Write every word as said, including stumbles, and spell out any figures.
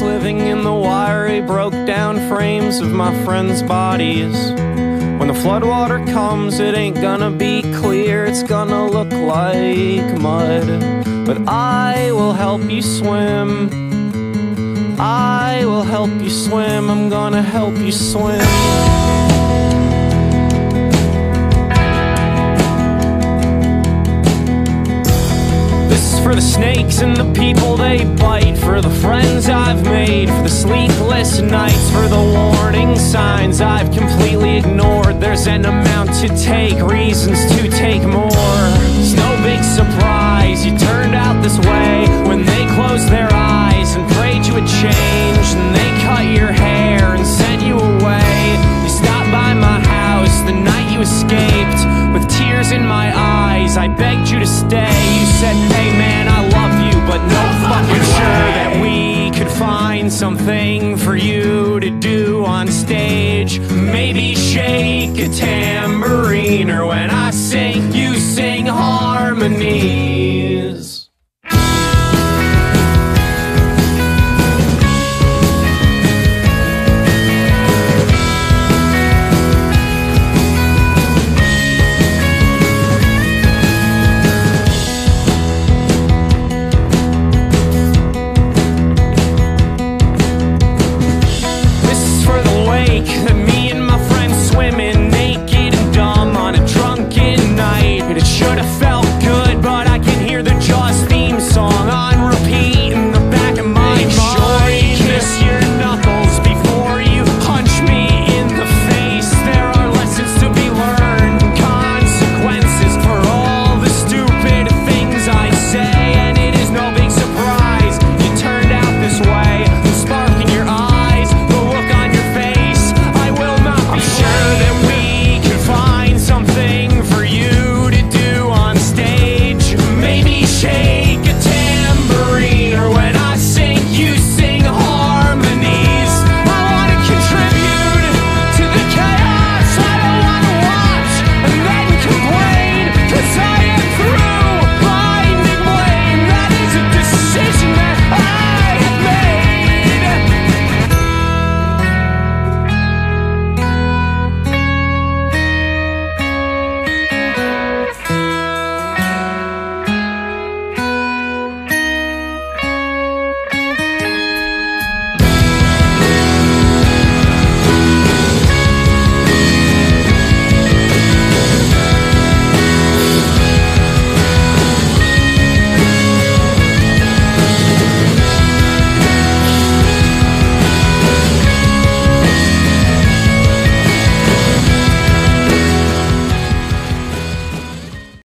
years living in the wiry, broke down frames of my friends' bodies. When the floodwater comes, it ain't gonna be clear, it's gonna look like mud. But I will help you swim, I will help you swim, I'm gonna help you swim. For the snakes and the people they bite, for the friends I've made, for the sleepless nights, for the warning signs I've completely ignored. There's an amount to take, reasons to take more. It's no big surprise you turned out this way when they closed their eyes and prayed you would change, and they cut your hair and sent you away. You stopped by my house the night you escaped, with tears in my eyes I begged you to stay. You said, hey man, I love you, but no fucking sure that we could find something for you to do on stage. Maybe shake a tambourine, or when I